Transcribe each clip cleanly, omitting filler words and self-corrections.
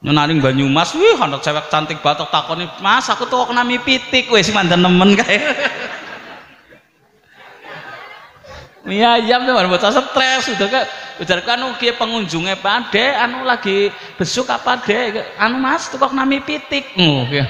Nyonaring Banyumas, wih ana cewek cantik batok takoni, "Mas, aku tuh kena mie pitik kowe sing mandan nemen kae." Mie ayam tuh bocah stres udah kan ujarkan ugi pengunjungnya Pak anu lagi besuk apa Dek? Anu Mas, tuh kok kena mie pitik. Ya.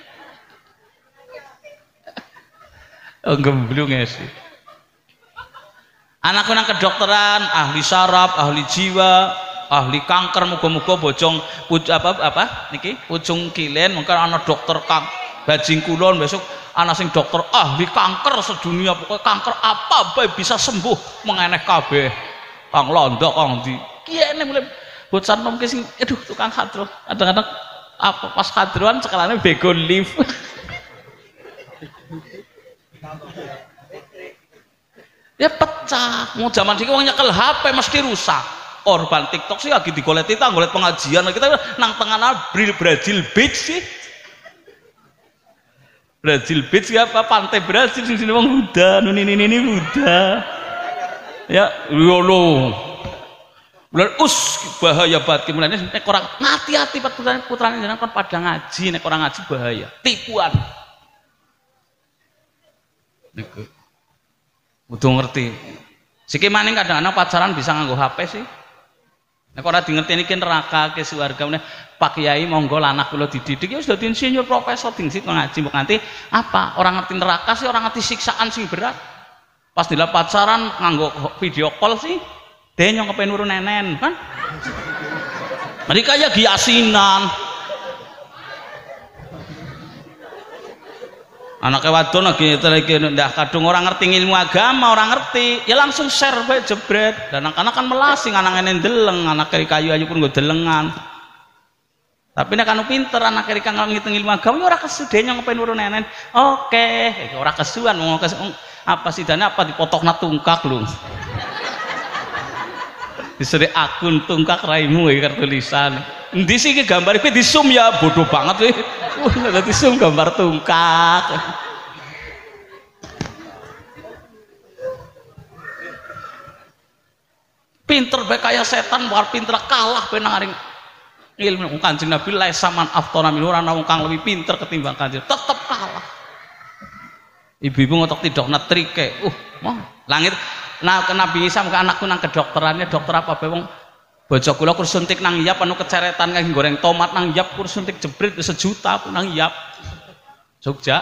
Oh, gemblung ya sih. Anakku nang kedokteran, ahli saraf, ahli jiwa, ahli kanker, muga-muga bojong apa niki ujung kilen mungkin ana dokter kang bajing kulon besok ana sing dokter ahli kanker sedunia pokoknya kanker apa bae bisa sembuh mengeneh kabeh kang londo kang ndi kiyene mulai bocah nom ki sing aduh tukang hadro kadang-kadang apa pas hadroan sekalane bego lift ya pecah mau zaman siki wong nyekel HP mesti rusak korban TikTok sih lagi digoleti golet pengajian kita nang tengah Brazil Beach sih Brazil Beach ya apa pantai Brazil sing sini wong udah ini udah ya lolo bulan bahaya banget kemudian nek orang hati-hati putrane jenengan kon padha ngaji nek orang ngaji bahaya tipuan niku kudu ngerti siki maning kadang-kadang pacaran bisa nganggo HP sih nek ora dingerti niki neraka ke swarga meneh Pak Kiai monggo anak kula dididik ya wis dadi insinyur profesor dingsit ngaji mbok nganti apa orang ngerti neraka sih orang ngerti siksaan sing berat pas dila pacaran nganggo video call sih dia nyong kepen nurun nenen kan mereka ya giasinan anaknya wadon lagi ndak kadung orang ngerti ilmu agama orang ngerti ya langsung share bae jebret dan anak-anak kan melasing anak ngene deleng anak keri kayu ayu pun nggo delengan tapi nek anu pinter anak keri kang ngitung ilmu agama ya ora kesude nyong kepen nurun nenen oke ora kesuan mau apa sih dana apa dipotokna tungkak lu diseri akun tungkak raimu ya tulisan endi sih ki gambar iki di zoom ya bodoh banget weh dadi zoom gambar tungkak pinter bae kaya setan war pinter kalah bae nang aring ilmu Kanjeng Nabi laisaman aftona min ora ana wong kang lebih pinter ketimbang Kanjeng tetep kalah ibu-ibu ngotok tidokna trike langit nah ke Nabi Isa ke anakku nang kedokterannya dokter apa bae wong bojo kula kur suntik nang yap anu keceretan kayak goreng tomat nang yap kur suntik jebret 1 juta pun nang yap Jogja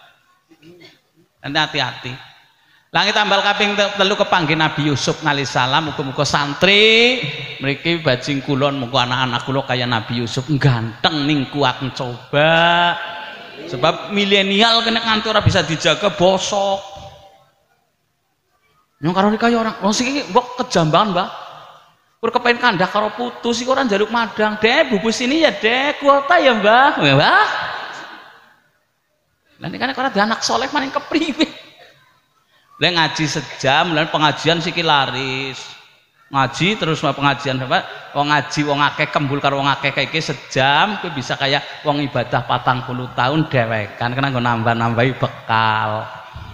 hati-hati langit tambal kaping 3 kepanggih Nabi Yusuf alaihissalam muga-muga santri mriki bajing kulon muga anak-anak kula kaya Nabi Yusuf ganteng ning kuat coba sebab milenial kena nganti ora bisa dijaga bosok nyong karo kaya orang wong siki mbok kejambangan Mbah kur kepen kandah karo putu sik ora njaluk madang Dek bubus ini ya Dek kuota ya Mbah Mbah lan nek ora ada anak soleh maning kepriwe lek ngaji sejam lan pengajian siki laris ngaji terus pengajian apa wong ngaji wong akeh kembul karo wong akeh iki sejam kowe bisa kayak wong ibadah 40 tahun dewekan kena nggo nambah-nambahi bekal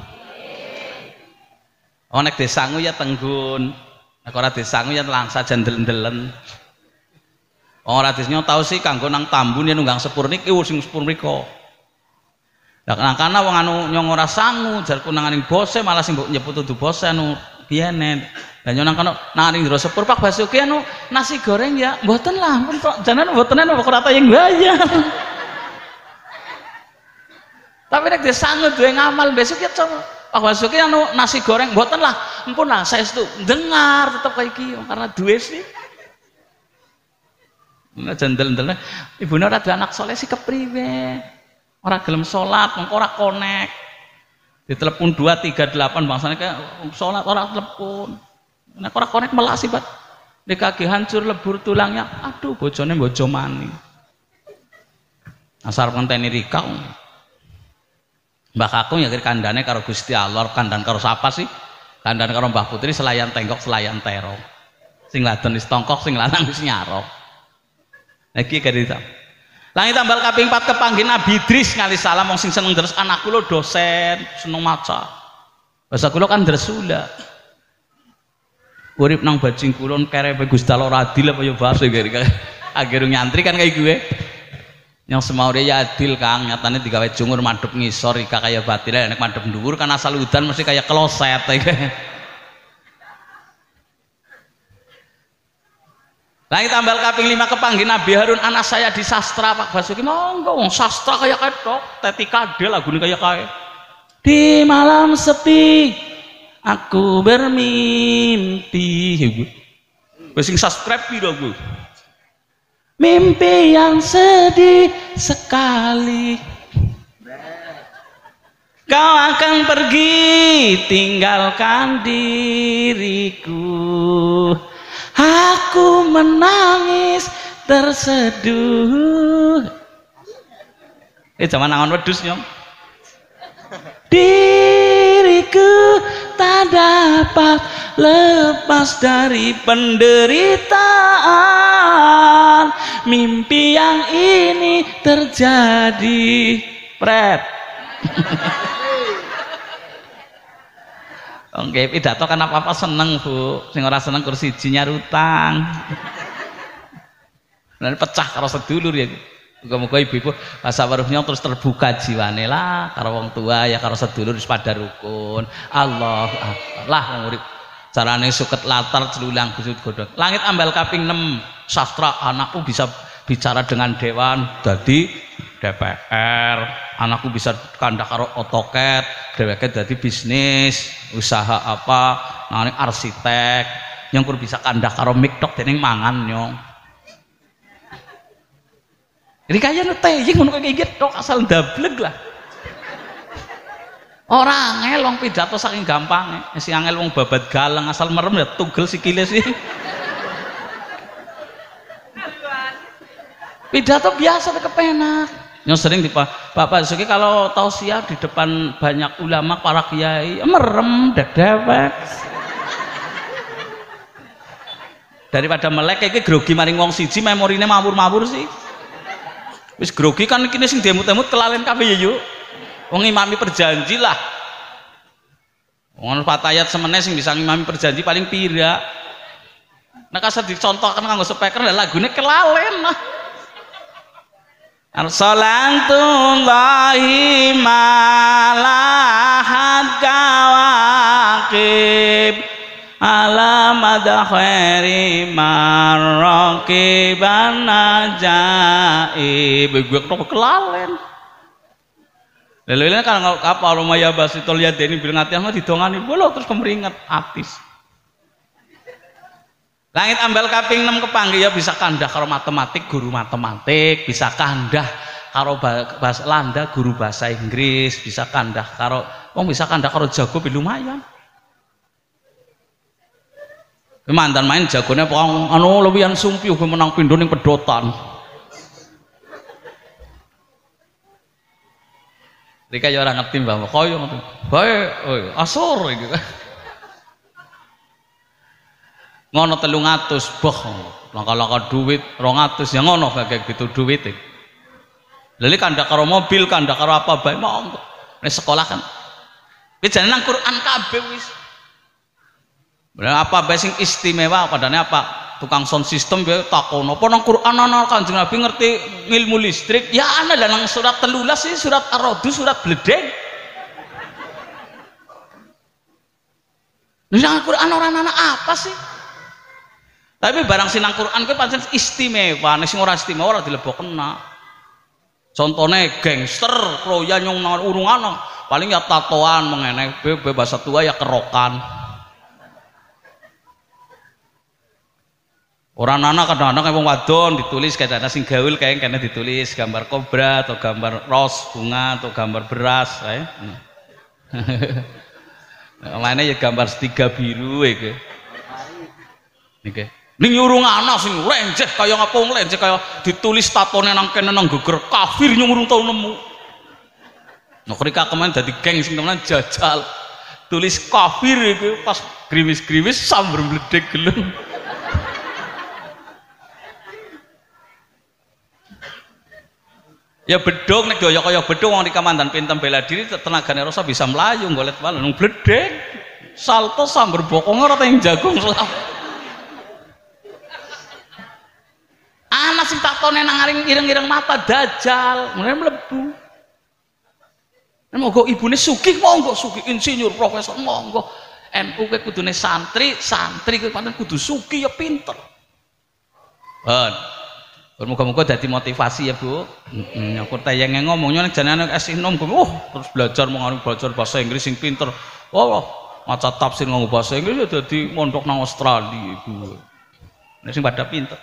nek desangu ya tenggun nek ora desangu ya langsa jandel-ndelen ora desnya tau sih kanggo nang Tambun ya nunggang sepur niki sing sepur mriko lah kana wong anu nyong ora sangu jarku nanganing bose malah sing mbok nyebut dudu bose anu biyen lah nyong nang kana nanganing jero sepur Pak Basuki anu nasi goreng ya mboten lah pun kok janan mboten ana kok rata yang bayar tapi nek desangu duwe ngamal besok ya Pak Basuki anu nasi goreng mboten lah ampun lah saya itu dengar tetap kayak gitu karena duwe sih nah jandel-jandel ibune ora ada anak soleh sih kepriwe ora gelem salat mengko ora konek ditelepon 238 bangsane kayak salat ora telepon nek ora konek melasi bat DKG hancur lebur tulangnya aduh bojone bojo mani asal konteni rikau Mbah Kakung ya kandane karo Gusti Allah kandan karo sapa sih kandan karo Mbah Putri selayan tengkok selayan tero sing ladon wis tongkok sing lanang wis nyarok lagi kadita langit tambal kaping 4 kepanggih Nabi Idris alaihissalam wong sing seneng terus anak kula dosen seneng maca bahasa kula kan dresula urip nang bajing kulon kerepe Gusti Allah ora adil apa ya bahasa kira agar nyantri kan kayak gue yang semaure ya adil Kang nyatanya digawe jungur madhep ngisor ika kaya batil nek madhep dhuwur kan asal udan mesti kayak kloset Langit tambal kaping 5 kepanggih Nabi Harun anak saya di sastra Pak Basuki monggo wong sastra kayak ketok tetika de lagune kayak kae di malam sepi aku bermimpi wis sing subscribe piro Bu mimpi yang sedih sekali kau akan pergi tinggalkan diriku aku menangis terseduh zaman angon wedhus nyong diriku tak dapat lepas dari penderitaan mimpi yang ini terjadi pret Oke, pidato kan apa-apa seneng Bu sing ora seneng kursi siji nyarutang dan pecah karo sedulur ya muga-muga ibu-ibu asawaruhnya terus terbuka jiwane lah karo wong tua ya karo sedulur wis pada rukun Allah lah wong urip carane suket latar celulang busut godhong langit ambal kaping 6 sastra anakku bisa bicara dengan dewan dadi DPR anakku bisa kandak karo otoket dheweke dadi bisnis usaha apa nang arsitek yang kur bisa kandak karo miktok dening mangan nyong jadi kaya ngeteh ngono kayak gitu asal ndableg lah orang angel wong pidato saking gampang sing angel wong babat galeng asal merem ya tugel sikile sih pidato biasa kepenak yang sering di Pak Basuki kalau tausiah di depan banyak ulama para kiai merem dewek daripada melek kayak grogi maring wong siji memorine mawur-mawur sih wis grogi kan kini sing demut-demut kelalen kabeh ya yuk wong imami perjanji lah wong patayat semene sing bisa ngimami perjanji paling pira nek asal dicontohkan kanggo speaker lagune kelalen lah Arsalatullahi malahat kawakib ala madakhairi marraqiban najaib gue kok kelalen lele kan apa rumaya basitul yadeni bil ngatian mah didongani bolo terus kemringet atis langit ambal kaping 6 kepanggih ya bisa kandah karo matematik guru matematik bisa kandah karo bahasa landa guru bahasa Inggris bisa kandah karo wong bisa kandah karo jago lumayan mantan main jagone pokok anu lewian sumpi uga menang pindho ning pedotan Rika ya ora ngerti Mbah koyo ngono bae asor iki ngono 300 boh langka-langka duit 200 ya ngono kayak gitu duit lha kandak karo mobil kandak karo apa bae monggo nek sekolah kan wis jane nang Quran kabeh wis apa bae sing istimewa padane apa tukang sound system ya takon apa nang Quran ana Kanjeng Nabi ngerti ilmu listrik ya ana lah nang surat 13 sih surat Ar-Ra'd surat bledeng nang Quran ora ana apa sih tapi barang sinang Quran kuwi pancen istimewa nek sing ora istimewa ora dilebokna contohnya gangster kroya nyong urungan paling ya tatoan mengenai bahasa tua ya kerokan orang anak kadang-kadang kayak wong wadon ditulis kayak ada sing gaul kayak kena ditulis gambar kobra atau gambar ros bunga atau gambar beras kayak mainnya ya gambar segitiga biru ya ning nyurung anak sing lenceh kaya ngapa wong lenceh kaya ditulis tatone nang kene nang geger kafir nyurung tau nemu nek rika kemen dadi geng sing temenan jajal tulis kafir iku pas grimis-grimis sambar mledek gelem ya bedog nek doyo kaya bedog wong rika mandan pintem bela diri tenagane rasa bisa melayu golet balon nang bledek salto sambar bokong ora teng jagung selap anak sing takone nang ireng-ireng mata dajal, mulai mlebu. Monggo ibune sugih, monggo sugih insinyur profesor monggo. NU kuwi kudune santri kuwi pancen kudu sugih ya pinter. Muga-muga dadi motivasi ya, Bu. Aku tayenge ngomongnya nek jenenge esih nom terus belajar belajar bahasa Inggris sing pinter. Maca tafsir nganggo bahasa Inggris ya dadi mondok nang Australia, Bu. Nek sing pada pinter.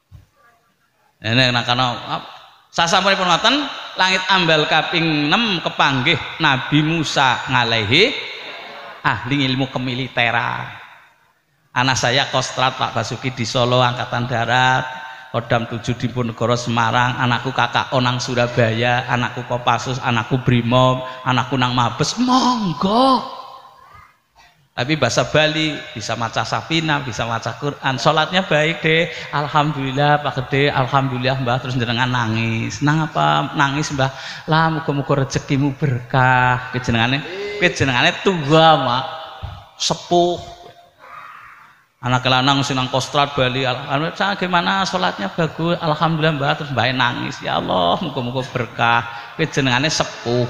Nek kana sasampunipun ngoten langit ambal kaping 6 kepanggih Nabi Musa ngalehi ahli ilmu kemiliteran. Anak saya Kostrat Pak Basuki di Solo Angkatan Darat. Kodam 7 Diponegoro Semarang, anakku Kakak Onang Surabaya, anakku Kopassus, anakku Brimob, anakku nang Mabes, monggo. Tapi bahasa Bali, bisa maca Sapina, bisa maca Quran, sholatnya baik deh, alhamdulillah Pak Gede, alhamdulillah Mbah, terus jenengan nangis. Nang apa? Nangis Mbah, lah muga-muga rezekimu berkah. Kejenengane tua mak, sepuh. Anak lanang sing nang Kostrat Bali, alhamdulillah gimana sholatnya bagus, alhamdulillah Mbak, terus Mbak nangis, ya Allah muga-muga berkah, kuwi jenengane sepuh.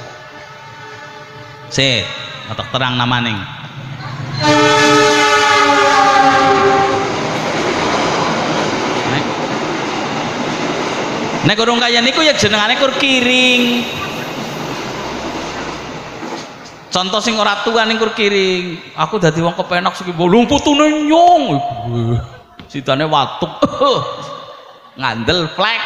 Otak terang namaning. Nek urung kaya niku ya jenengane kur kiring. Contoh sing ora tuwa ning kur kiring. Aku dadi wong kepenak sing bolong putune nyong. Sidane watuk. Ngandel flek.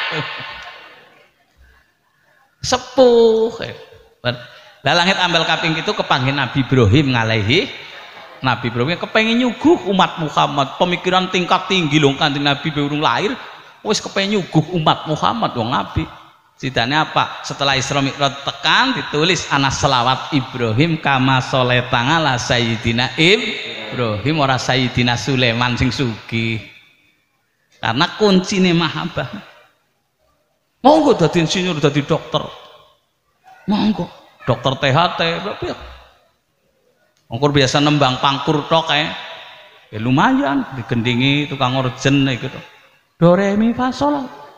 Sepuh. Lah langit ambal kaping itu kepanggih Nabi Ibrahim ngalehi. Nabi Ibrahim kepengin nyuguh umat Muhammad, pemikiran tingkat tinggi lho Kanjeng Nabi urung lahir wis kepengin nyuguh umat Muhammad wong Nabi. Sidane apa? Setelah Isra Mi'raj tekan ditulis ana selawat Ibrahim kama sholeta ala Sayyidina Ibrahim ora Sayyidina Sulaiman sing sugih. Karena kuncine mahabbah. Monggo dadi insinyur, dadi dokter. Monggo, dokter THT berarti ya. Monggo biasa nembang pangkur tok kae. Ya lumayan digendingi tukang urgen gitu. Do re mi fa sol.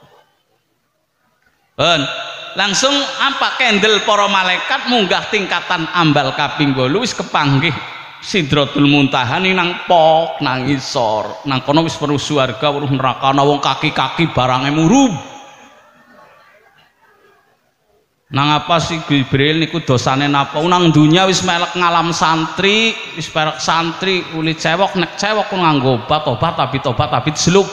Langsung apa kendel para malaikat munggah tingkatan ambal kaping 8 wis kepanggih Sidratul Muntaha ning nang pok nang isor nang kono wis weruh swarga weruh neraka ana wong kaki-kaki barange murub nang apa si Jibril niku dosane napa nang dunya wis melek ngalam santri wis perek santri uli cewek nek cewek ku nganggo obat tapi seluk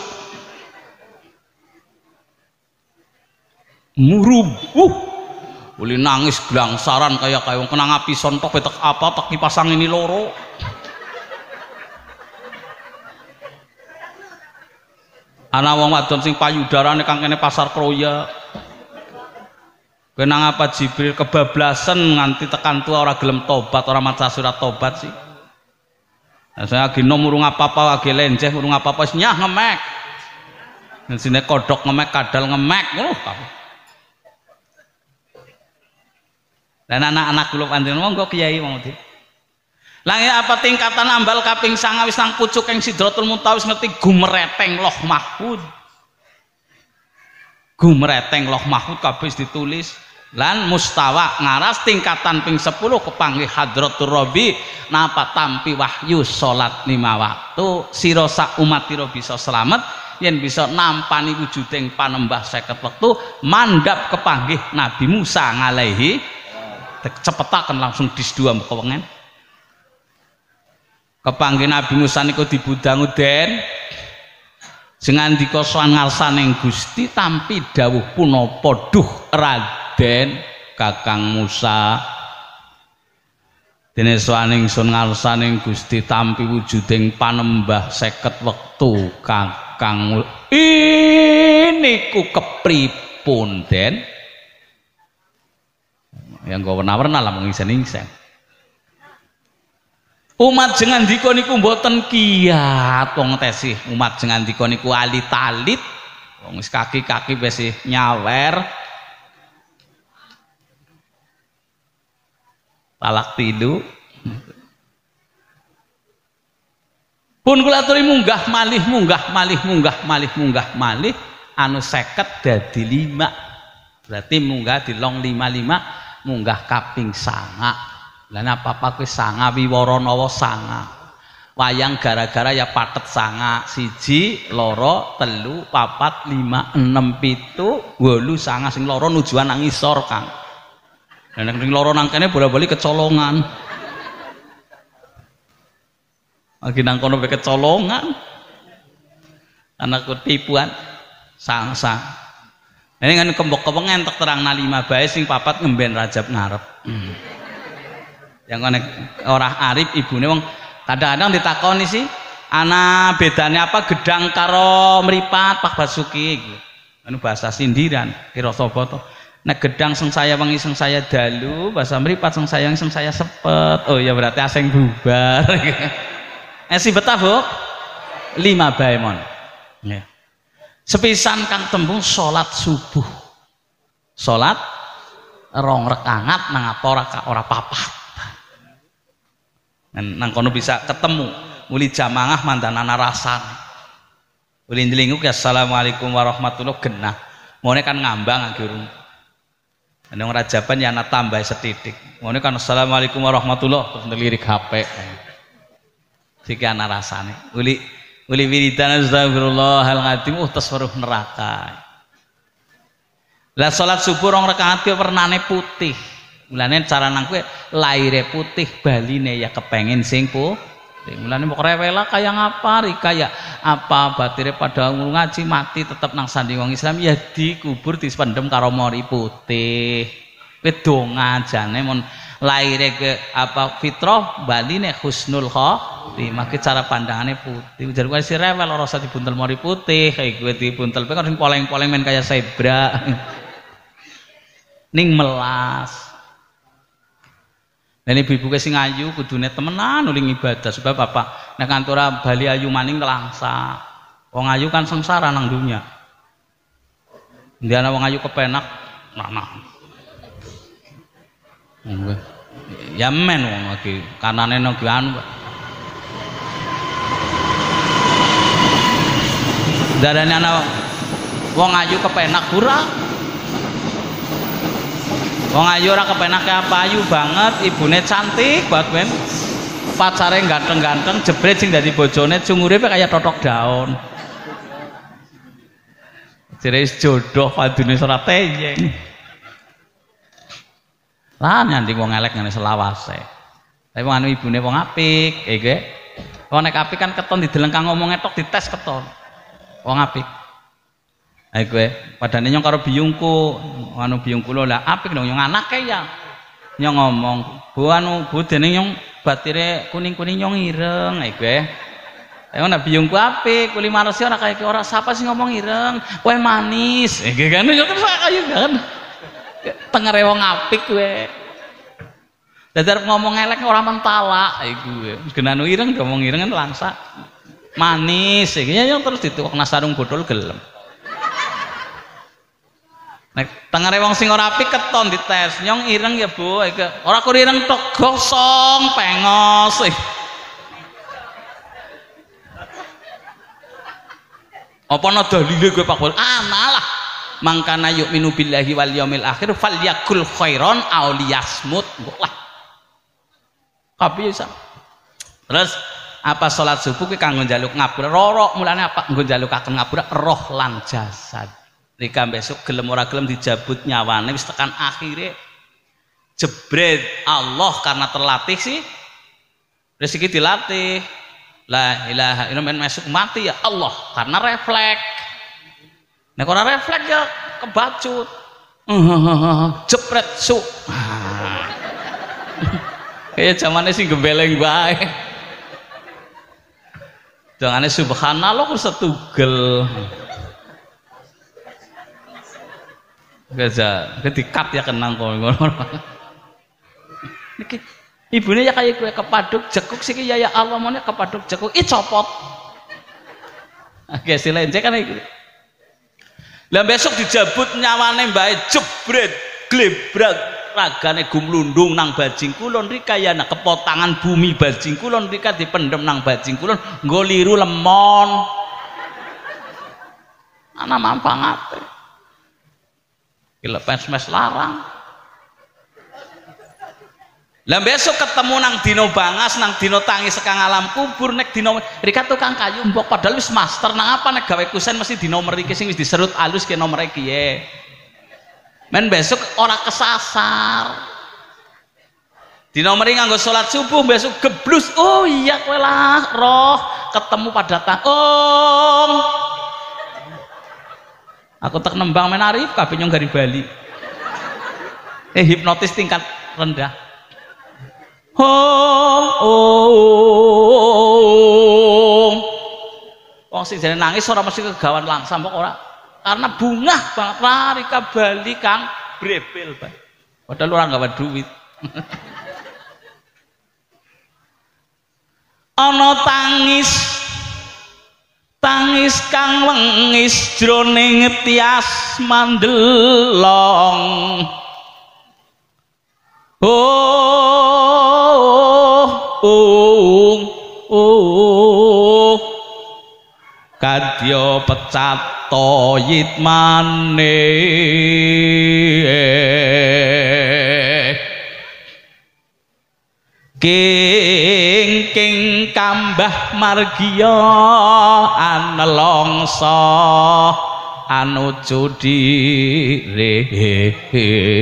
murub uli nangis glangsaran kayak wong kena ngapi sontok betek apa tak dipasang ini loro ana wong wadon sing payudarane kang kene pasar kroya kena ngapa Jibril kebablasan nganti tekan tua ora gelem tobat ora maca surat tobat sih nah, saya lagi nom urung apa-apa lagi lenjeh urung apa-apa wis nyah ngemek dan sini kodok ngemek kadal ngemek dan anak-anak kula panjenengan monggo Kiai monggo. Langit apa tingkatan ambal kaping 9 wis nang pucuk ing Sidratul Muntaha wis ngerti gumreteng Loh Mahfud. Gumreteng Loh Mahfud kabeh ditulis lan mustawa ngaras tingkatan ping 10 kepanggih Hadratur Rabbi napa tampi wahyu salat 5 waktu sira sak umat sira bisa selamat yen bisa nampani wujuding panembah 50 wektu mandhap kepanggih Nabi Musa alaihi cepetaken langsung disdua kewengen kepanggih Nabi Musa niku dibudang den sing ngandika sowan ngarsaning Gusti tampi dawuh punapa duh Raden Kakang Musa dene sowaning sun ngarsaning Gusti tampi wujuding panembah 50 wektu Kakang niku kepripun den yang gak warna-warna lah mengisen-ngisen umat jengan diko niku mboten kiat wong tesih umat jengan diko niku alit-alit wong kaki-kaki wis nyawer talak tilu pun kula aturi munggah malih anu 50 dadi 5. Berarti munggah dilong 55 munggah kaping 9. Lah apa-apa kuwi 9 Wiwaranawa 9. Wayang gara-gara ya patet 9 1 2 3 4 5 6 7 8 9 sing loro nujuan nang isor Kang. Lah nek sing loro nang kene bola-bali kecolongan. Lagi nang kono pe kecolongan. Anakku tipuan sang-sang. Ini kan kembok-kembok entek terangna 5 bae sing 4 ngemben Rajab ngarep. Yang konek ora arif ibune wong kadang-kadang ditakoni sih, ana bedane apa gedang karo mripat Pak Basuki iki. Anu bahasa sindiran kira sapa to. Nek gedang sing saya wengi sing saya dalu, bahasa mripat sing saya sepet. Oh ya berarti asing bubar. Si betah Bu 5 bae mon. Nggih. Sepisan kang tembung salat subuh. Salat 2 rakaat nang apa ora papat. Nang kono bisa ketemu muli jamaah mandanana rasane. Uli ndelingu ke assalamualaikum warahmatullahi genah. Mone kan ngambang agurung. Nang Rajaban ya ana tambah setitik. Mone kan assalamualaikum warahmatullahi terus ndelirik HP. Siki ana rasane. Uli wiridan astagfirullahaladzim tasawuf neraka. Lah salat subuh 2 rakaat ki wernane putih. Mulane cara nang kowe laire putih baline ya kepengin sing putih. Mulane mok rewela kaya ngapa kaya apa batire pada ngaji mati tetep nang sandi wong Islam ya dikubur disependem karo mori putih. Kowe donga jane mon laire ke apa fitrah baline husnul khotimah ki cara pandangane putih. Jar kowe si rewel ora usah dibuntel mori putih kayak kowe dibuntel pe kan sing poleng-poleng men kaya zebra. Ning melas. Nah ini ibu-ibu sing ayu kudune temenan uling ibadah sebab apa nek kantora bali ayu maning telangsa. Wong ayu kan sengsara nang dunya. Ndiana wong ayu kepenak nah. Ya men wong lagi kanane nang anu. Darane ana wong ayu kepenak kurang. Wong ayu ora kepenak apa ayu banget, ibune cantik banget men. Pacare ganteng-ganteng, jebret sing dadi bojone cungure kaya totok daun. Jeres jodoh padune ora teyeng. Lah nyanti wong elek ngene selawase. Tapi wong anu ibune wong apik, nggih. Wong nek apik kan keton didelengkang ngomong etok dites keton. Wong apik. Ayo kowe padane nyong karo biyungku, anu biyungku lho lah apik dong nyong anake ya. Nyong ngomong, "Bu anu Bu dene nyong batire kuning-kuning nyong ireng." Ayo kowe. Ayo nek biyungku apik, kuli maresi ora kaya ora sapa sing ngomong ireng, kowe manis. Nggih kan yo terus kaya kan. Tengere wong apik kowe. Dadar ngomong elek ora mentala iku kowe. Genanu ireng ngomong ireng kan langsa. Manis iki ya terus ditukok nasarung bodol gelem. Nek tengere wong sing ora apik keton dites, nyong ireng ya Bu, ora kur ireng tok gosong pengos. Apa ana dalile kowe Pak Bol? Analah. Mangkana yu'minu billahi wal yaumil akhir falyakul khairon aw liyasmut. Lah. Kabeh iso. Terus apa salat subuh ki kanggo njaluk ngapura rorok mulane apa nggo njalukaken ngapura roh lan jasad. Rika besok gelem ora gelem dijabut nyawane wis tekan akhire jebret Allah karena terlatih sih rezeki dilatih la ilaha illallah masuk mati ya Allah karena refleks nek ora refleks ya kebacut jebret su kayak zamane sing gembeleng bae jangane subhanallah kok setugel gaza dikat ya kenang ngono. Niki ibune ya kaya kowe kepaduk jekuk siki ya Allah mone kepaduk jekuk copot. Oke silenje kan iki. Lah besok dijabut nyawane mbae jebret glebrak ragane gumlundung nang bajing kulon rika ya nak kepotangan bumi bajing kulon rika dipendem nang bajing kulon nggo liru lemon. ana mampangate iki mes larang. Lah besok ketemu nang dino bangas, nang dino tangis sekang alam kubur, nek dino mriki tukang kayu mbok padahal wis master nang apa nek gawe kusen mesti dino mriki sing wis diserut alus ki nomere kiye. Men besok ora kesasar. Dino mriki nganggo salat subuh besok geblus. Oh iya kowe lah roh ketemu padatan. Oh. Aku tek nembang menari kabeh nyong gari Bali. Hipnotis tingkat rendah. Wong sing jane nangis ora mesti kegawan langsam kok ora. Karena bungah banget lari ke Bali Kang brebel, Pak. Padahal ora gawe duit. Ana tangis kang wengis jroning tias mandelong. Kadya pecat toyit maneh king kambah margiya anelongso anuju direh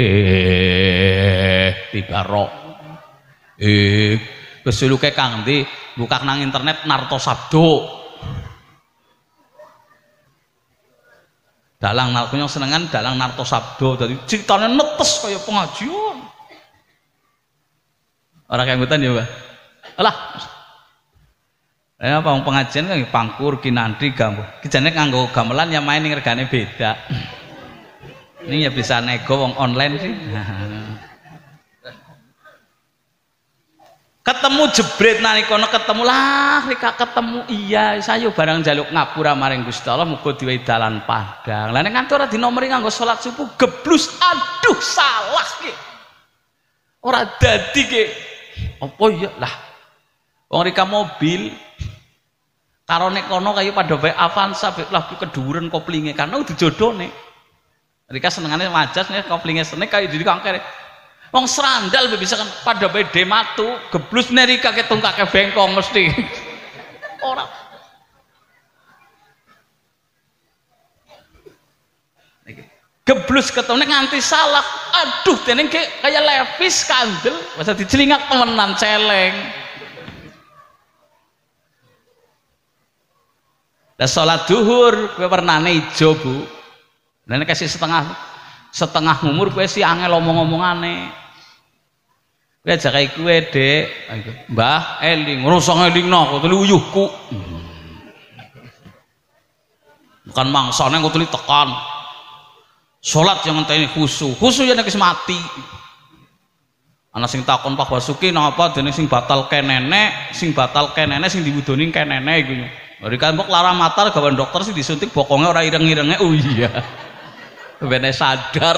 tibarok kesuluke kang ndi buka nang internet Narto Sabdo dalang aku yang senengan dalang Narto Sabdo dadi ceritane netes kaya pengajian ora kanggutan ya Mbah alah apa pengajian kan pangkur kinandri gambo kijane nganggo gamelan ya main ning regane beda ini ya bisa nego wong online sih ketemu jebret nalika ketemu lah rika ketemu iya saya barang jaluk ngapura maring Gusti Allah muga diwehi dalan padang lah nek nganti ora dinomeri nganggo salat subuh geblus aduh salah ki ora dadi ki apa ya lah wong rika mobil karo nek kono kaya padha wae Avanza lah keduren koplinge karena dijodone rika senengane majas nek koplinge senek kaya jadi kangkere wong serandal bisa kan pada bede matu geblus nerika ke tungkake bengkong mesti ora geblus ketone nganti salah aduh dene kayak levis kandel masa dicelingak temenan celeng lah salat duhur kowe warnane ijo Bu nek kasih setengah umur kowe sih angel omong-omongane kowe aja kaya kowe Dek Mbah eling ngrasa ngelingno kok telu uyuhku bukan mangsane kok telu tekan salat yang ngenteni khusyuk ya nek wis mati ana sing takon Pak Basuki napa dene sing batal kenene sing diwudoni kenene iku mari kan mbok lara matal gawe dokter sing disuntik bokonge ora ireng-irenge oh iya bene sadar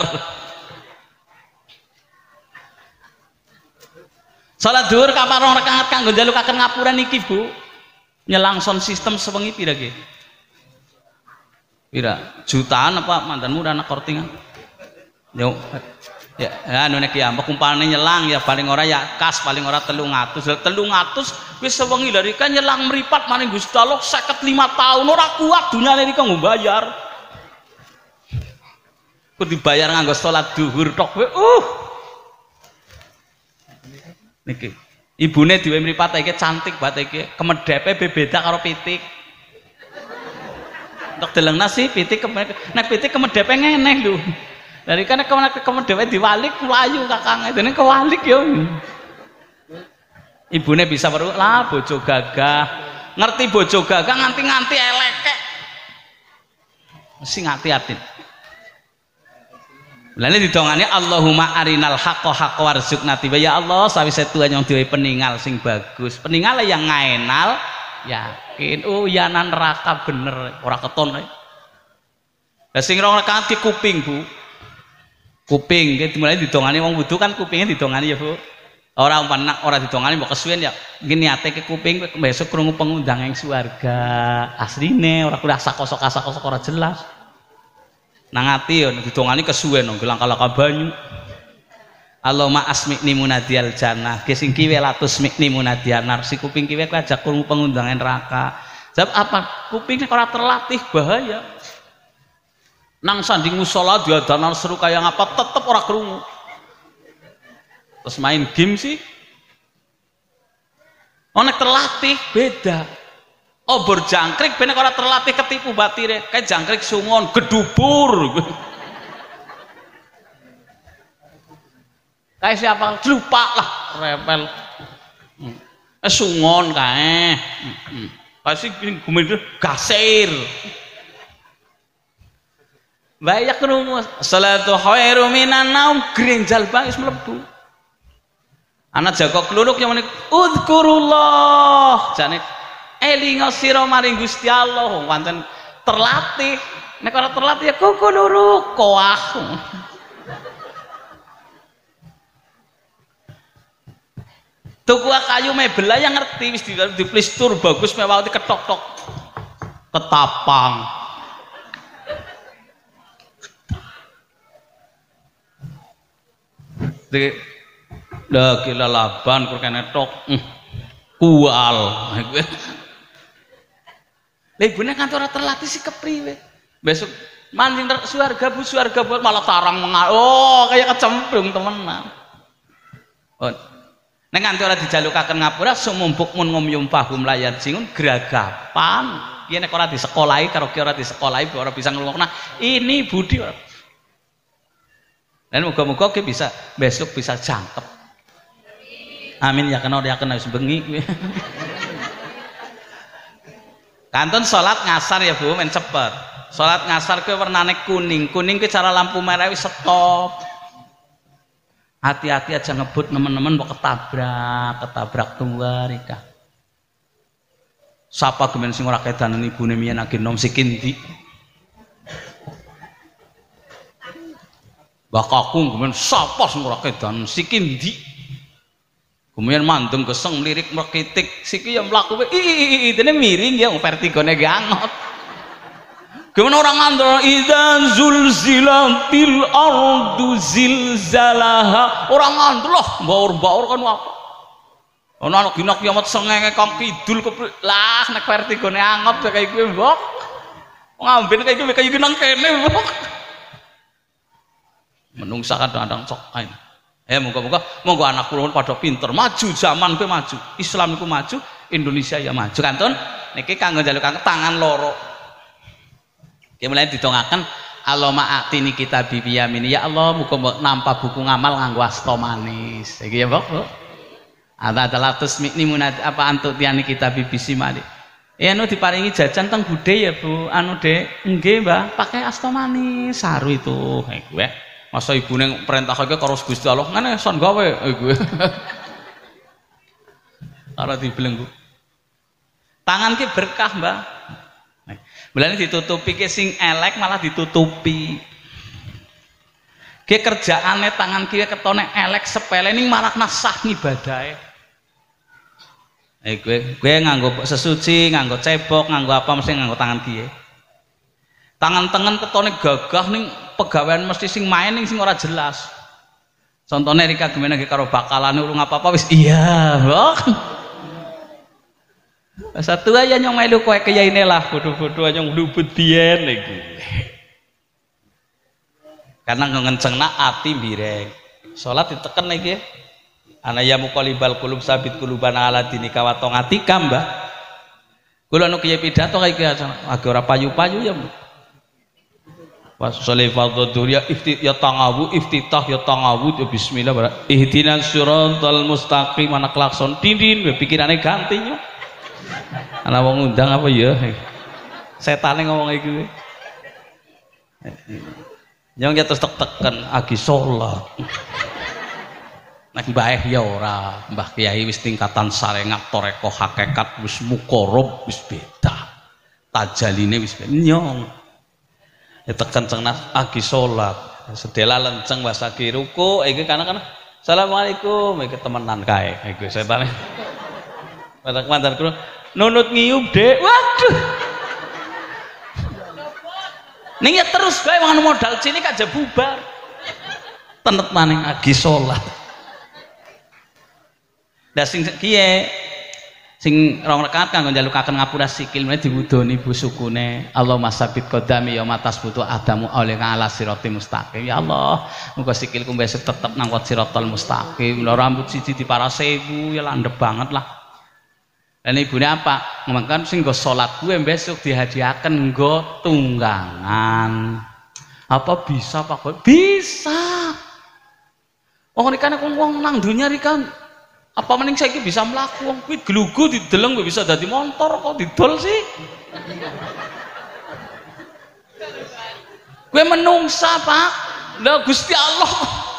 salat dhuwur kaparong rakaat kanggo njalukaken ngapura niki Bu nyelang sound system sewengi pira nggih pira jutaan apa mantanmu ora ana kortingan yo ya anu nek ya mbok umpamane nyelang ya paling ora ya kas paling ora 300 wis sewengi lha rika nyelang mripat maring Gusti Allah 55 tahun ora kuat dunyane rika nggo bayar ku dibayar nganggo salat dhuwur tok kowe niki ibune dhewe mripat iki cantik banget iki kemedhepe beda karo pitik untuk delengna sih pitik nek pitik kemedhepe ngeneh lho dari kan kemedhepe diwalik mlayu kakange dene kewalik yo ibune bisa weruh lah bojo gagah ngerti bojo gagah nganti eleke mesti ngati-ati lha didongane Allahumma arinal haqqa warzuqna tiba ya Allah sawise tuwa yang diwehi peninggal sing bagus peninggal yang ngaenal yakin oh ya nan neraka bener ora keton kae lha sing rong rakaat ki kuping Bu kuping ki dimulai didongane wong wudu kan kupinge didongani ya Bu ora umpana ora didongani mbok kesuwen ya iki niate ki kuping besok krungu pengundang ing swarga asline ora kuliah sakosok ora jelas Nang ati yo didongani kesuwen nang langka-langka banyu. Allahumma asmi'ni munadiyal jannah. Ki sing kiwe latus mikni munadiyan nar. Si kuping kiwe ku ajak krungu pengundangan neraka. Sebab apa? Kupingnya ora terlatih bahaya. Nang sanding musala diadanan seru kaya ngapa tetep ora krungu. Terus main game sih. Nek terlatih beda. Obor jangkrik bener ora terlatih ketipu batire. Kayak jangkrik sungon gedubur. Kayak siapa? Lupa lah repel. Sungon kae. Pasti gumedo gasir. Bayak krungu salatu khairu minan naum grenjal bae wis mlebu. Anak jaga kluruk yang menik udhkurullah jane elinga sira maring Gusti Allah wong pancen terlatih nek ora terlatih ya kuku luruk koah tuku kayu mebel yang ngerti wis diplistur bagus mewah diketok-tok ketapang lagi lalaban kur kene tok kual lha ibune kan ora terlatih si kepriwe besok mancing suarga bu suarga buat malah tarang oh kayak kecemplung temenan oh nek nganti ora dijalukaken ngapura sumumpuk mun ngomyum pahum layar jingun gragapan iki nek ora disekolahi karo ki ora disekolahi ora bisa ngrungokna ini budi dan muga-muga ki bisa besok bisa jangkep. Amin ya kena wis bengi. Kantun salat ngasar ya Bu men cepet. Salat ngasar kuwi warnane kuning. Kuning kuwi cara lampu merah wis stop. Hati-hati aja ngebut nemen-nemen kok ketabrak tunggal rika. Sapa gemen sing ora kedanen ibune miyen agi nom sikindi. Mbah kakung gemen sapa sing ora kedanen sikindi. Kemudian mandem geseng lirik merkitik siki yang mlaku dene miring ya vertigone gangot. Kemudian orang ngandel idzan zulzilatil ardu zilzalaha. Orang ngandel loh baur-baur kan apa? Ana anak dina kiamat sengenge kang kidul lah nek vertigone angot kaya kuwi mbok. Ngamben kaya iki nang kene mbok. Menungsa kadang-kadang sok ae. Moga-moga monggo anak kula pada pinter, maju zaman kowe maju, Islam iku maju, Indonesia ya maju. Kantun niki kanggo njalukaken tangan loro. Ki mulai didongaken Allahumma atini kitabi biyamini ya Allah muga nampa buku ngamal nganggo asta manis. Iki ya, Mbok. Adalah tusmikni munad apa antuk tiani kitabi bisimali. Anu diparingi jajan teng budhe ya, Bu. Anu Dek, nggih, Mbah, pakai asta manis saru itu. Gue masa ibu neng perintah kaya karo Gusti Allah ngene son gawe gue ora dibelenggu tangan ki berkah Mbah mulane ditutupi ki sing elek malah ditutupi ki kerjaane tangan ki ketone elek sepele ning marakna sah ngibadahe gue nganggo sesuci nganggo cebok nganggo apa mesti nganggo tangan kiye tangan tengen ketone gagah ning pegawaian mesti sing main ning sing ora jelas. Contohnya Rika gemene karo bakalane urung apa-apa wis iya, Mbok. Satu aja nyong melu kowe kiyaine lah, bodoh-bodoh nyong luput biyen iki. Karena ngencengna ati mbireng. Salat diteken iki. Ana ya muqallibal qulub sabit qulubana ala dinika wa taatika, Mbah. Kula anu kiye pidato kaya iki age ora payu-payu ya, Mbah. Wassalli fardhu ya iftitah ya tangawud ya bismillah ihdinas siratal mustaqim anak klakson dindin pikirane ganti yo ana wong ngundang apa ya setane ngomong iki kuwi nyong terus teken agi salat nek mbae ya ora Mbah Kiai wis tingkatan sarengat toreko hakikat wis muqarrab wis beda tajaline wis nyong ya tekan cengnas agi salat sedela lenceng wasagi ruku iki kana assalamualaikum iki temenan kae iki setane mantan kula nunut ngiyup Dek waduh Ning ya terus bae wong modal cilik aja bubar. Tenet maning agi salat. Lah sing kiye sing rong rakaat kanggo njalukaken ngapura sikil meneh diwudoni ibu sukune Allahumma sabit qadami ya matas butuh adamu oleh ala siratal mustaqim. Ya Allah, muga sikilku besok tetep nang siratal mustaqim. Lho rambut siji diparas 1000 ya landhep banget lah. Dan ibune apa? Ngomongkan sing nggo salat kuwe besok dihadiahkan nggo tunggangan. Apa bisa Pak Boy? Bisa. Wong rikane wong nang dunya rikan apa mending saiki bisa mlaku wong kuwi glugu dideleng bisa dadi motor kok didol sih. Kowe menungsa, Pak. Lah Gusti Allah.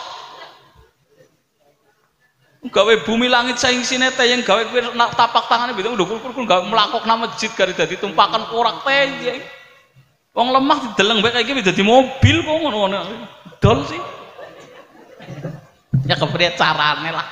Gawe bumi langit saing sine tayang gawe kowe tapak tangane bitung lho kur gawe mlakokna masjid gari dadi tumpakan korak tayang. Wong lemah dideleng bae kaya iki dadi mobil kok ngono-ngono. Dol sih. Ya kepriye carane lah.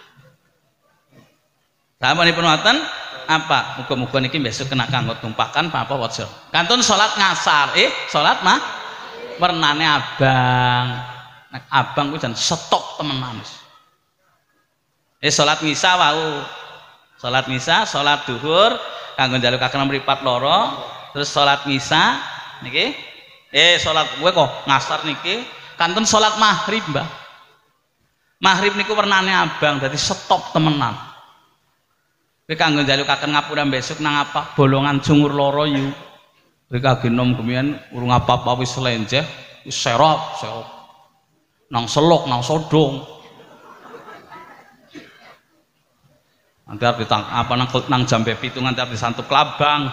Sampun wonten apa? Muga-muga niki besok kena kanggo tumpakan apa waca. Kantun salat ngasar, salat mah wernane abang. Nek abang kuwi jan stop temenan. Salat misa wau. Salat misa, salat duhur kanggo njalukaken mripat loro, terus salat misa niki. Salat kowe kok ngasar niki kantun salat maghrib, Mbah. Maghrib niku wernane abang, dadi stop temenan. Kowe kanggo njalukaken ngapura besok nang apa? Bolongan Jungur loro yu. Kowe kage nom gemian urung apa-apa wis lenjeh, wis serop. Nang selok, nang sodong. Nanti harus ditang apa nang jambe 7 nanti harus disantup labang.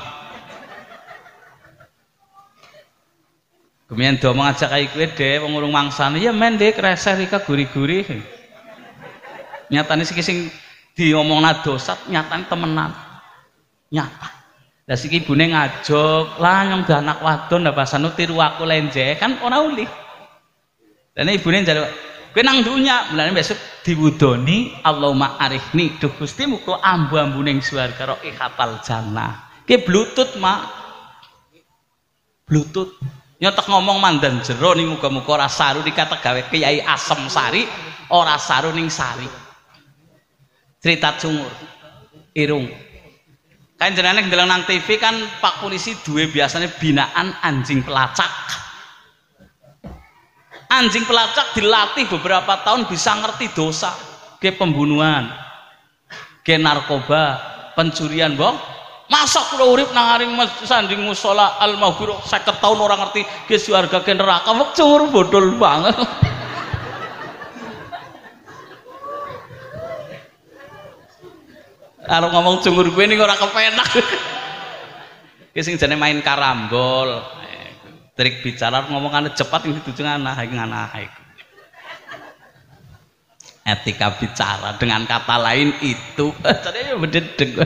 Gemian do ngajak kaya kowe deh wong urung mangsane. Ya men deh kreseh rika guri-guri. Nyatane sing diomongna dosa nyatane temenan. Nyata. Lah siki ibune ngajok, lah nyong anak wadon lah basane tiru aku lenje kan ora uli. Dene ibune njaluk, kowe nang dunya, mulane besok diwudoni Allahumma arihni duh Gusti muga ambu-ambuning swarga raihatal jannah. Ki bluetooth mak. Bluetooth. Nyotek ngomong mandan jero ning muga-muga ora saru dikata gawe Kiai Asem Sari, ora saru ning sari. Cerita Jungur irung kan jenenge ndeleng nang TV kan Pak Polisi duwe biasanya binaan anjing pelacak. Anjing pelacak dilatih beberapa tahun bisa ngerti dosa ke pembunuhan ke narkoba pencurian bong masa kula urip nang aring sanding musala al maghfirah 50 tahun orang ngerti ke surga ke neraka wong Jungur bodol banget. Karo ngomong Jungur gue ini ora kepenak. Ki sing jane main karambol. Trik bicara ngomongane cepat iki dudu ngana iku. Etika bicara dengan kata lain itu jane bededeg.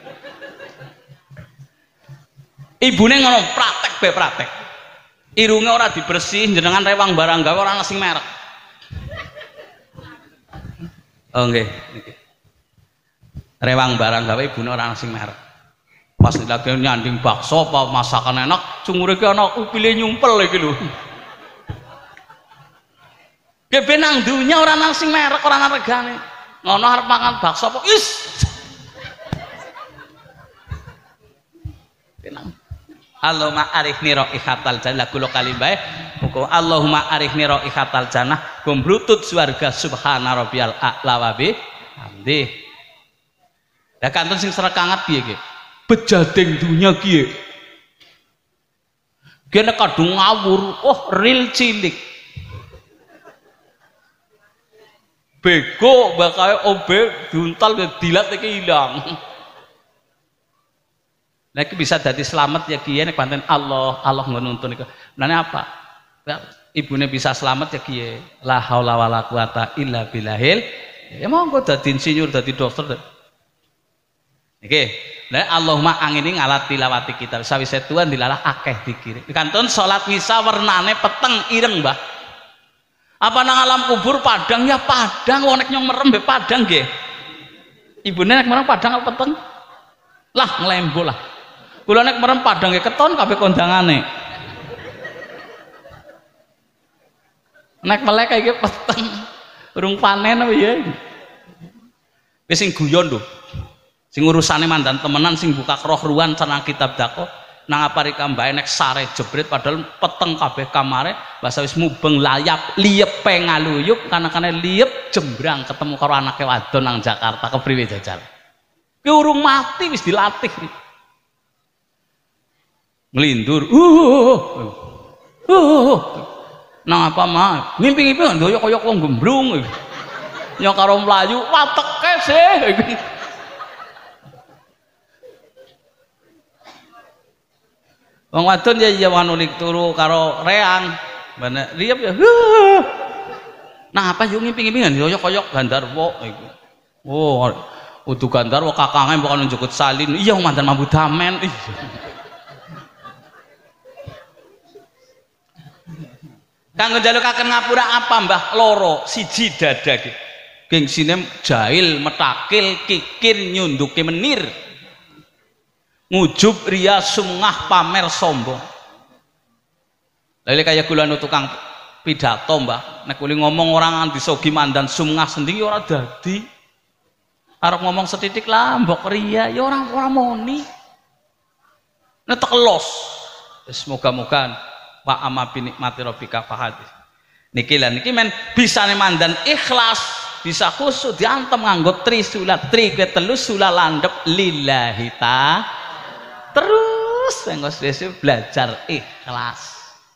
Ibune ngono praktek. Irunge ora dibersih jenengan rewang barang gawe ora ana sing merek. Oh nggih, niki. Rewang barang gawe ibune ora ana sing merek. Pas lagi nyanding bakso apa masakan enak, Jungure iki ana upile nyumpel iki lho. Ge ben nang dunya ora ana sing merek, ora ana regane. Ngono arep mangan bakso apa is. Tenang. Allahumma arifni raihatal jannah kula kali bae. Muga Allahumma arifni raihatal jannah gumblutut swarga subhana rabbiyal a'la wa bihamdi. Lah kantun sing srekangat piye ki? Bejadeng dunya ki. Kene kadung ngawur, real cilik. Bego bakae obe diuntal dilat iki ilang. Lah iki bisa dadi slamet ya kiye nek pancen Allah ngonuntun iku. Lane apa? Ibune bisa slamet ya kiye. La haula wala quwata illa billahil. Ya monggo dadi insinyur, dadi dokter. Niki, lah Allahumma angini ngalat tilawati kita. Sawise tuan dilalah akeh dikiri. Kantun salat misa wernane peteng ireng, Mbah. Apa nang alam kubur padang ya padang, wong nek nyong merem be padang nggih. Ibune nek merem padang apa peteng? Lah nglembo lah. Kula nek merem padang nggih keton kabeh kondangane. Nek melek iki peteng. Urung panen apa ya? Wis sing guyon lho. Sing urusane mandan temenan sing buka kerohruan cenah kitab dako nang aparika mbae nek sare jebret padahal peteng kabeh kamare basa wis mubeng layap liyepe ngaluyup kanakane liyep jembrang ketemu karo anake wadon nang Jakarta kepriwe jajal. Ki urung mati wis dilatih. Nglindur. Nang apa mah? Ngimpi-ngimpi ndoyo kaya wong gembrung. Nyok karo mlayu wateke sih. Wong wadon ya wanulik turu karo reang. Bener riyep ya. Nah apa yo ngimpi-ngimpi ndoyo-koyok Gandarwa iku. Oh, udu Gandarwa kakange pokoke njukut salin. Iya mantan mambu damen. Kanggo njalukaken ngapura apa Mbah loro siji dadah iki. Gengsine jahil, metakil, kikir, nyunduke menir. Ngujub ria sungah pamer sombong. Lha kaya kula tukang pidato Mbah, nek kuli ngomong orang nganti sogi mandan sungah sendiri ora dadi. Arep ngomong setitik lah mbok ria ya ora moni. Nek tekelos. Semoga-moga wa amma bi nikmati rabbika fahadis. Niki lan niki men bisane mandan ikhlas, bisa khusyuk diantem nganggo trisulat, tri ke telu sula landhep lillahi ta. Terus engko belajar ikhlas.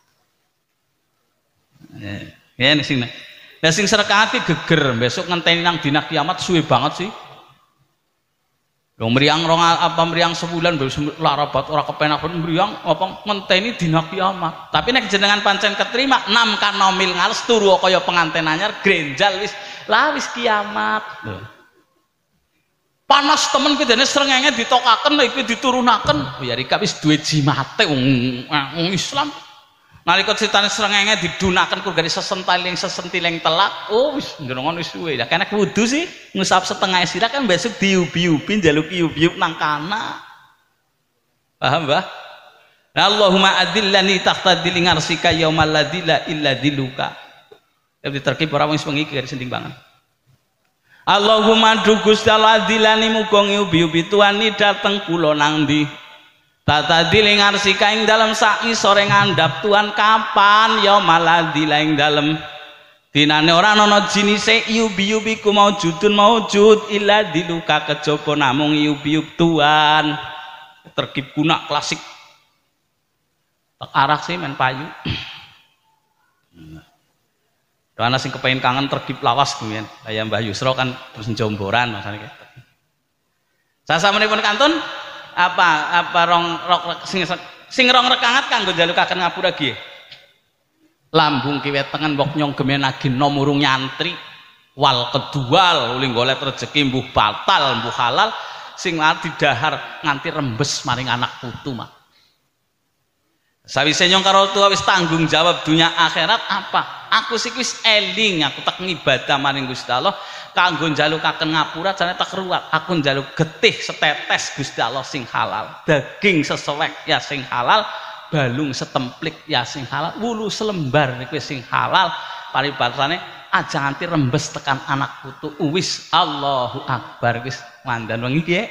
Ya nek sing lah sing serekati geger besok ngenteni nang dina kiamat suwe banget sih. Wong mriyang mriyang sebulan larabat ora kepenak mriyang apa ngenteni dina kiamat. Tapi nek jenengan pancen keterima nam kanomil ngales turu kaya pengantin anyar grenjal wis kiamat. Panas temen ki dene srengenge ditokaken iki diturunaken. Ya rika wis duwe jimate wong Islam. Nalika critane srengenge didunaken kurgane sesentiling telak, oh wis njenengan wis suwe. Lah kene wudu sih ngusap setengah sirah kan besok diubi-ubi njaluk iup-iup nang kana. Paham, Mbah? Allahumma adillani tahta diling arsika yaumal ladila illa diluka. Ya diterkib ora wis wengi kari sending banget. Allahumma dugus daladilani muga ngiubi-ubi tuani dateng kula nang ndi. Tata diling arsika ing dalem sak isore ngandhap Tuhan kapan ya maladila ing dalem dinane ora ana jinise iubi-ubi ku maujudun maujud illa diluka kejaba namung iubi-up Tuhan. Terkib kunak klasik tak arah sih men payu. Ana sing kepengin kangen terkib lawas kuwi kaya Mbah Yusra kan terus jomboran masane. Sasampunipun kantun apa sing rong rekangat kanggo njalukaken ngapura nggih. Lambung kiwet tengen mbok nyong gemenagin nomurung nyantri wal kedual uli golet rezeki mbuh batal mbuh halal sing didahar nganti rembes maring anak putu mah. Sawise nyong karo tua wis tanggung jawab dunia akhirat apa? Aku sik wis eling aku tak ngibadah maring Gusti Allah kanggo njalukaken ngapura jane tak ruwat. Aku njaluk getih setetes Gusti Allah sing halal, daging sesewek ya sing halal, balung setemplik ya sing halal, wulu selembar niku sing halal. Paribarsane aja nganti rembes tekan anak putu. Wis Allahu Akbar wis mandan wengi ki.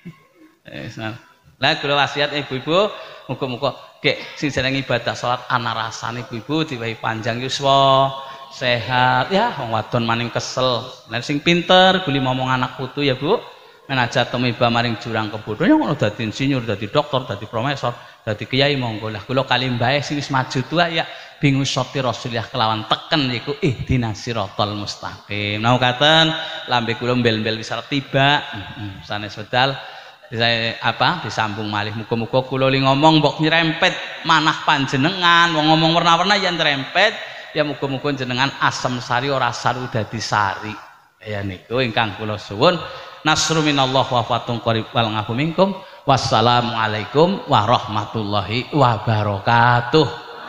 Lah kula wasiat ibu-ibu muga-muga gek sing jeneng ibadah salat ana rasane ibu-ibu diwehi panjang yuswa, sehat ya wong wadon maning kesel. Lah sing pinter guli ngomong anak putu ya Bu. Men aja tumiba maring jurang kebodohan ya ngono dadi insinyur, dadi dokter, dadi profesor, dadi kiai monggo. Lah kula kali mbae sing wis maju tua ya bingung soti Rasulullah kelawan teken iku ihdinas siratal mustaqim. Nau katen lambe kula mbel-mbel wis arep tiba. Sanes wedal saya disambung malih muga-muga kula li ngomong mbok nyerempet manah panjenengan wong ngomong warna-warna yen nyerempet ya muga-muga jenengan asem sari ora saru dadi sari ya niku ingkang kula suwun nasru minallah wa fatun qarib wal ngafu minkum wassalamu alaikum warahmatullahi wabarakatuh.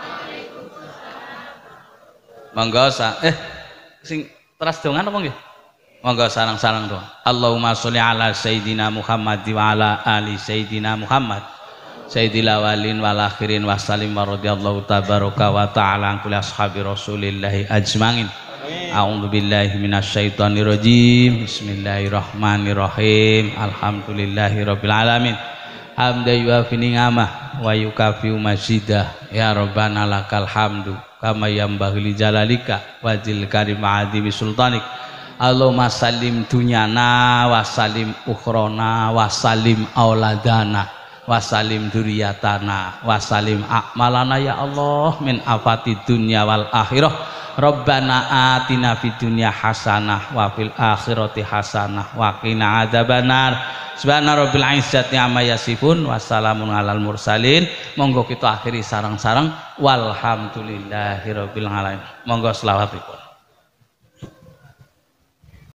Monggo sing teras dongan apa nggih? Monggo sarang-sarang doa. Allahumma sholli ala sayidina Muhammad wa ala ali sayidina Muhammad. sayyidil awalin wal akhirin wa sallim wa radhiyallahu tabaraka wa ta'ala an kulli ashabi rasulillahi ajmain. A'udzu billahi minasyaitonir rajim. Bismillahirrahmanirrahim. Alhamdulillahirabbil alamin. Hamdan yuafi ni'amah wa yukafi'u mazidah. Ya rabbana lakal hamdu kama yanbaghi li jalalika wajil karim adimi sultanik. Allahumma sallim dunyana wa salim ukhrona wa salim auladana wa salim duriyatana wa salim a'malana ya Allah min afati dunya wal akhirah. Rabbana atina fid dunya hasanah wa fil akhirati hasanah wa qina adzabannar. Subhana rabbil izzati amma yasifun wa salamun alal mursalin. Monggo kita akhiri sareng-sareng walhamdulillahirabbil alamin. Monggo selawatipun.